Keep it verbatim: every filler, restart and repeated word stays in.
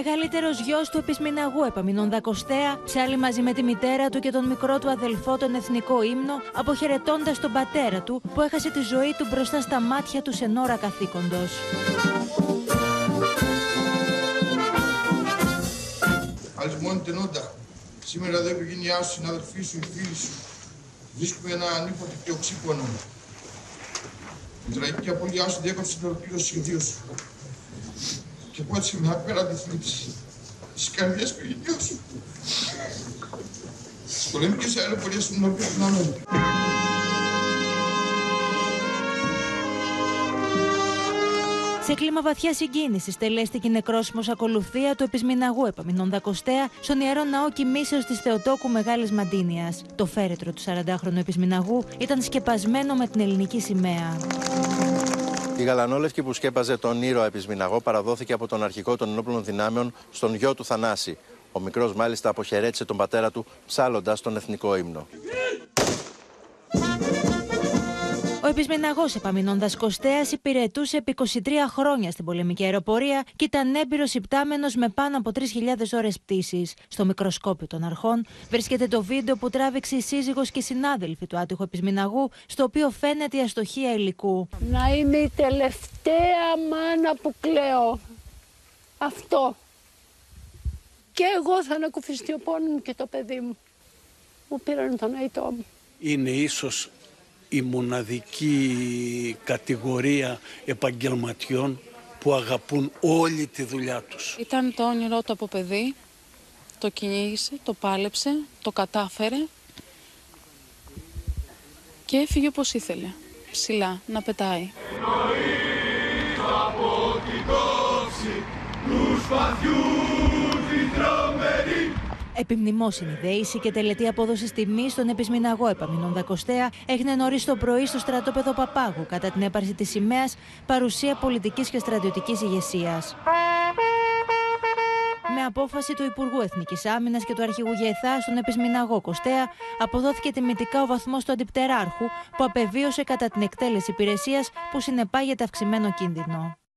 μεγαλύτερος γιος του Επισμηναγού Επαμινόνδα Κωστέα ψάλλει μαζί με τη μητέρα του και τον μικρό του αδελφό τον εθνικό ύμνο, αποχαιρετώντας τον πατέρα του που έχασε τη ζωή του μπροστά στα μάτια του εν ώρα καθήκοντος. Αλυσμόνη τενόντα, σήμερα εδώ η οικογένειά σου, συναδελφοί σου, οι φίλοι σου, βρίσκουμε ένα ανίποτε οξύπονο. Η τραγική απώλειά σου διέκοψε την ολοκλήρωση σχεδίου σου. Και πότισε με απέραντη θλίψη στις καρδιές του οικογένειάς σου. Στις πολεμικές αεροπορίες των οποίων δυνάμεων. Σε κλίμα βαθιά συγκίνησης τελέστηκε η νεκρόσιμος ακολουθία του Επισμηναγού Επαμινόνδα Κωστέα στον Ιερό Ναό Κοιμήσεως της Θεοτόκου Μεγάλης Μαντίνιας. Το φέρετρο του σαραντάχρονου Επισμηναγού ήταν σκεπασμένο με την ελληνική σημαία. Η γαλανόλευκη που σκέπαζε τον ήρωα Επισμηναγό παραδόθηκε από τον αρχηγό των ενόπλων δυνάμεων στον γιο του Θανάση. Ο μικρός μάλιστα αποχαιρέτησε τον πατέρα του ψάλλοντας τον εθνικό ύμνο. Ο Επισμηναγός Επαμινόνδας Κωστέας υπηρετούσε επί είκοσι τρία χρόνια στην πολεμική αεροπορία και ήταν έμπειρος υπτάμενος με πάνω από τρεις χιλιάδες ώρες πτήσης. Στο μικροσκόπιο των αρχών βρίσκεται το βίντεο που τράβηξε η σύζυγος και συνάδελφοι του άτυχου Επισμηναγού, στο οποίο φαίνεται η αστοχία υλικού. Να είμαι η τελευταία μάνα που κλαίω. Αυτό. Και εγώ θα ανακουφιστεί ο πόνο μου και το παιδί μου. Μου πήραν τον νοητό μου. Είναι ίσως η μοναδική κατηγορία επαγγελματιών που αγαπούν όλη τη δουλειά τους. Ήταν το όνειρό του από παιδί, το κυνήγησε, το πάλεψε, το κατάφερε και έφυγε όπως ήθελε, ψηλά, να πετάει. Από την κόψη του σπαθιού την τρομερή. Επιμνημόσυνη δέηση και τελετή απόδοσης τιμής στον Επισμηναγό Επαμινόνδα Κωστέα έγινε νωρίς το πρωί στο στρατόπεδο Παπάγου κατά την έπαρση της σημαίας, παρουσία πολιτικής και στρατιωτικής ηγεσίας. Με απόφαση του Υπουργού Εθνικής Άμυνας και του Αρχηγού Γεθά στον Επισμηναγό Κωστέα αποδόθηκε τιμητικά ο βαθμός του Αντιπτεράρχου που απεβίωσε κατά την εκτέλεση υπηρεσίας που συνεπάγεται αυξημένο κίνδυνο.